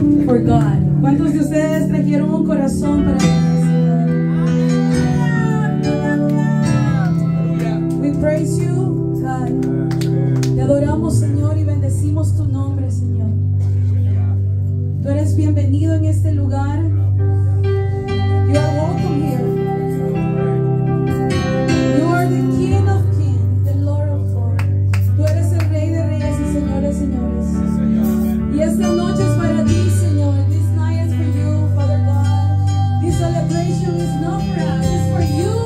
for God. ¿Cuántos de ustedes trajeron un corazón para Dios? We praise you, God. Te adoramos, Señor, y bendecimos tu nombre, Señor. Tú eres bienvenido en este lugar. You are welcome here. You are the King of Kings, the Lord of Lords. Tú eres el Rey de Reyes y Señor de Señores. Y esta noche es para ti, Señor. This night is for you, Father God. This celebration is not for us, it's for you.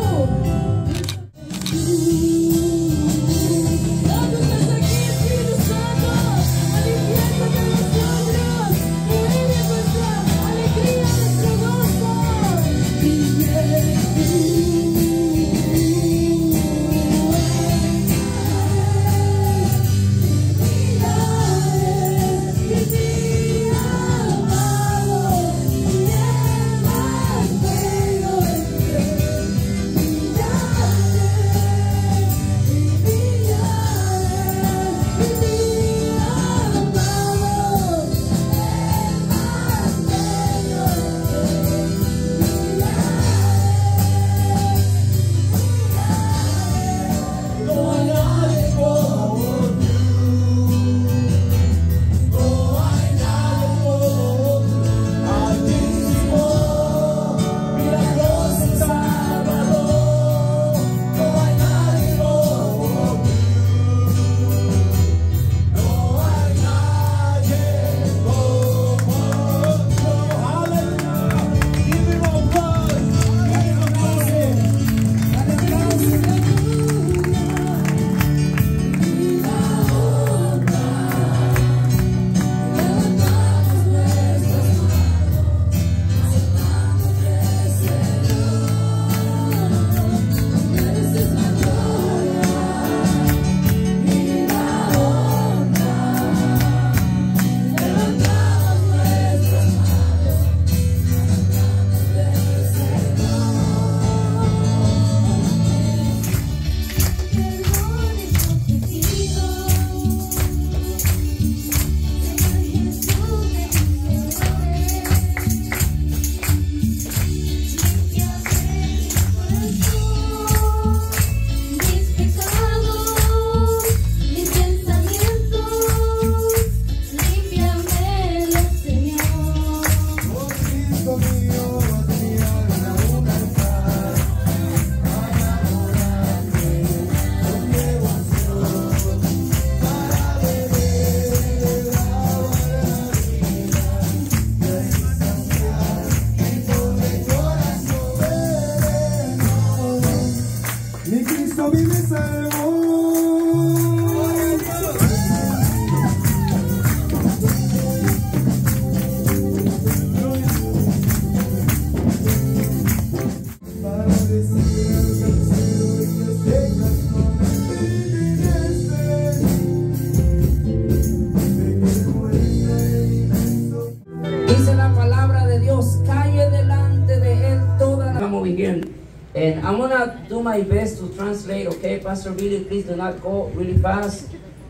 And I'm gonna do my best to translate, okay? Pastor Billy, please do not go really fast.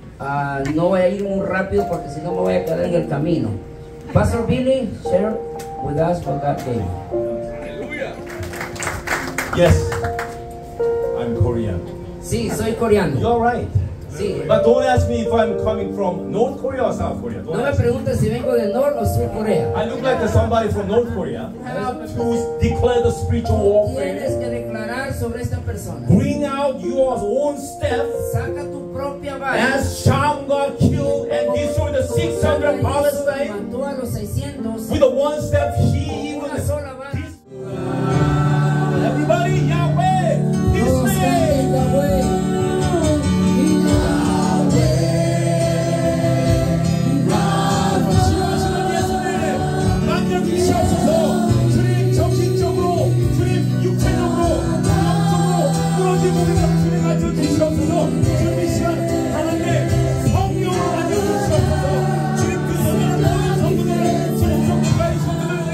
No voy a ir muy rápido porque si no me voy a quedar en el camino. Pastor Billy, share with us what God gave. Hallelujah. Yes, I'm Korean. Sí, soy coreano. You're right. Sí. But don't ask me if I'm coming from North Korea or South Korea. No me preguntes si vengo de Norte o Sur Corea. I look like somebody from North Korea. Have to declare the spiritual warfare. Tienes que declarar sobre esta persona. Bring out your own step. Saca tu propia vara. As Shamgar killed and destroyed the 600 Palestine. Mató a los 600. With a one step, he even. Una sola vara. Everybody, Yahweh, this way. 주님 정신적으로, 주님 육체적으로, 영적으로 끊어진 몸이 주님 가져 주시옵소서. 주님 이 시간 하나님의 성령으로 가져 주시옵소서. 주님 그 성령을 모든 성도들, 성도들 가까이 성도들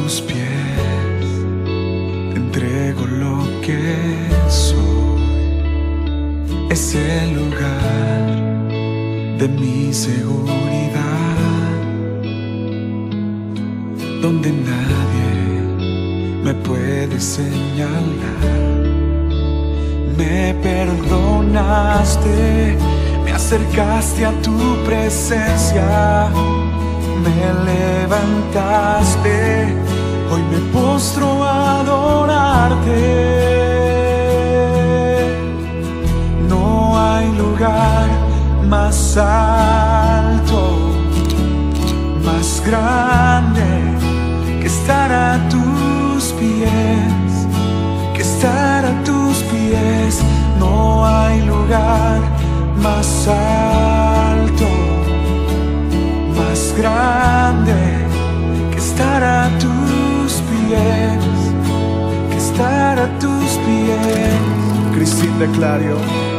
tus pies, te entrego lo que soy. Es el lugar de mi seguridad, donde nadie me puede señalar. Me perdonaste, me acercaste a tu presencia, me levantaste, hoy me postro a adorarte. No hay lugar más alto, más grande que estar a tus pies, que estar a tus pies. No hay lugar más alto, más grande que estar a tus pies, que estar a tus pies. Cristina Clario.